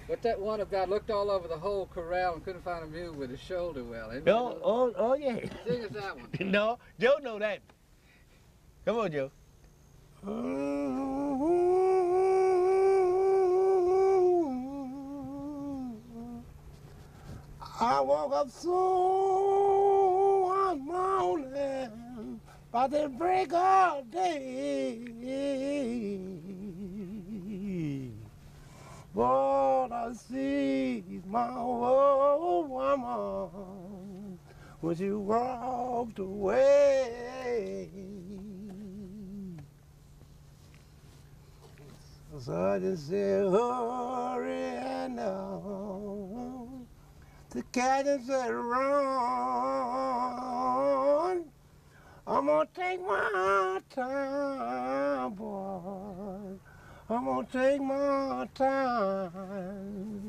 But that one about looked all over the whole corral and couldn't find a mule with his shoulder well. Isn't Oh, yeah. Sing us that one. No, Joe know that. Come on, Joe. I woke up so one morning by the break of day. But I see my old woman when she walked away. So I just said, hurry now. The cabin said, run. I'm gonna take my time, boy. I'm gonna take my time.